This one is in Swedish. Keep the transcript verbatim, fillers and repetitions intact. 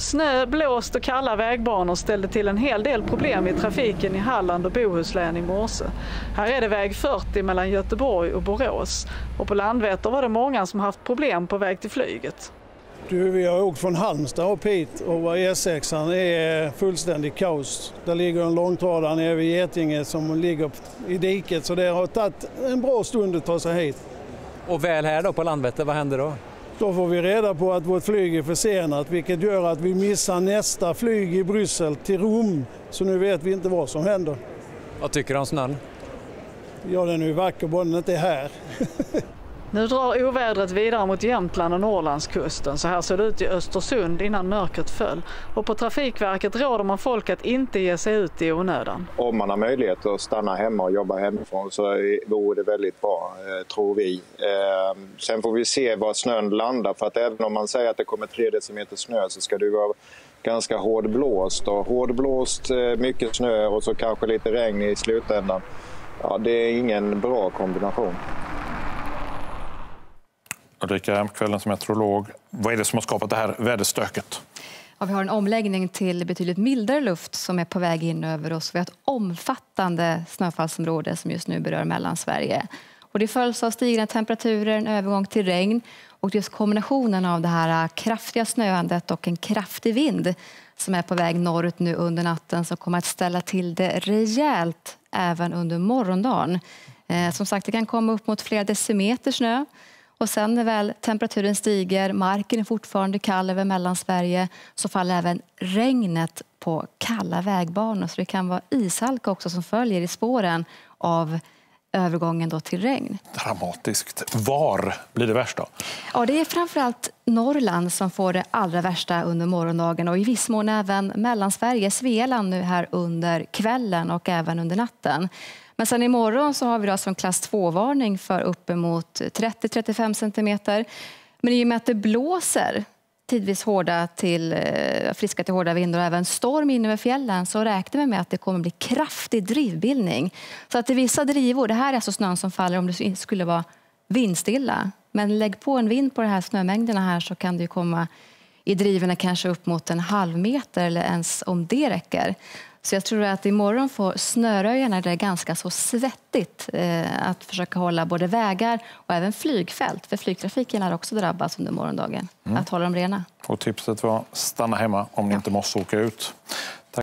Snö, blåst och kalla vägbanor ställde till en hel del problem i trafiken i Halland och Bohuslän i morse. Här är det väg fyrtio mellan Göteborg och Borås. Och på Landvetter var det många som haft problem på väg till flyget. Du, vi har åkt från Halmstad upp hit och E sex är fullständigt kaos. Där ligger en långtradare nere vid Getinge som ligger i diket, så det har tagit en bra stund att ta sig hit. Och väl här då på Landvetter, vad händer då? Då får vi reda på att vårt flyg är försenat, vilket gör att vi missar nästa flyg i Bryssel till Rom. Så nu vet vi inte vad som händer. Vad tycker du om snön? Ja, den är ju vacker, bara den inte är här. Nu drar ovädret vidare mot Jämtland och Norrlandskusten. Så här ser det ut i Östersund innan mörkret föll. Och på Trafikverket råder man folk att inte ge sig ut i onödan. Om man har möjlighet att stanna hemma och jobba hemifrån så vore det väldigt bra, tror vi. Sen får vi se var snön landar, för att även om man säger att det kommer tre decimeter snö så ska det vara ganska hårdblåst. Och hårdblåst, mycket snö och så kanske lite regn i slutändan. Ja, det är ingen bra kombination. Ulrika Hemkvällen som meteorolog. Vad är det som har skapat det här väderstöket? Ja, vi har en omläggning till betydligt mildare luft som är på väg in över oss. Vi har ett omfattande snöfallsområde som just nu berör Mellansverige. Och det följs av stigande temperaturer, en övergång till regn. Och just kombinationen av det här kraftiga snöandet och en kraftig vind som är på väg norrut nu under natten, som kommer att ställa till det rejält även under morgondagen. Eh, som sagt, det kan komma upp mot flera decimeter snö. Och sen när väl temperaturen stiger, marken är fortfarande kall över Mellansverige, så faller även regnet på kalla vägbanor. Så det kan vara ishalka också som följer i spåren av övergången då till regn. Dramatiskt. Var blir det värst då? Ja, det är framförallt Norrland som får det allra värsta under morgondagen, och i viss mån även Mellansverige, Svealand nu här under kvällen och även under natten. Men sen imorgon så har vi då alltså en klass två-varning för uppemot trettio till trettiofem centimeter. Men i och med att det blåser tidvis hårda till, friska till hårda vindar och även storm in över fjällen, så räknar vi med att det kommer bli kraftig drivbildning. Så att i vissa drivor, det här är alltså snön som faller om det skulle vara vindstilla. Men lägg på en vind på de här snömängderna här, så kan det ju komma i drivorna kanske upp mot en halv meter eller ens om det räcker. Så jag tror att imorgon får snöröjarna det ganska så svettigt eh, att försöka hålla både vägar och även flygfält. För flygtrafiken har också drabbats under morgondagen. Mm. Att hålla dem rena. Och tipset var stanna hemma om ni ja. inte måste åka ut.